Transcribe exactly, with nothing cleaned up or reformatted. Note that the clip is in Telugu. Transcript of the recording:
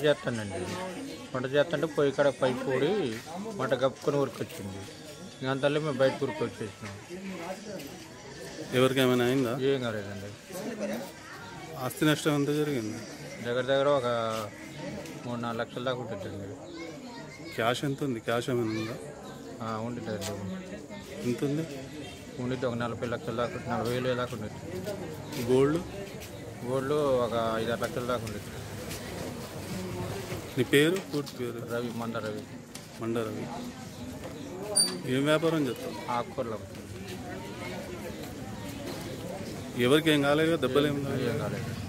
చేస్తానండి. వంట చేస్తుంటే పొయ్యి కాడ పైపు ఊడి వంట కప్పుకొని ఊరికొచ్చింది. ఇంకా అంతలో మేము బయట ఊరికి వచ్చేసినాం. ఎవరికి ఏమైనా అయిందా? ఏం కాలేదండి. ఆస్తి నష్టం ఎంత జరిగింది? దగ్గర దగ్గర ఒక మూడు నాలుగు లక్షల దాకా ఉంటుందండి. క్యాష్ ఎంత ఉంది? క్యాష్ ఏమైనా ఉందా? ఉంటుందండి. ఎంత ఉంది? ఉండిద్ది ఒక నలభై లక్షల దాకా, నలభై వేలు దాకా ఉండేది. గోల్డ్ గోల్డ్ ఒక ఐదు ఆరు లక్షల దాకా ఉండేది. నీ పేరు? పూర్తి పేరు? రవి, మండ రవి. మండ రవి. ఏం వ్యాపారం చేస్తావు? ఆకుకూరలు. ఎవరికి ఏం కాలేదు? దెబ్బలు ఏం ఏం కాలేదు.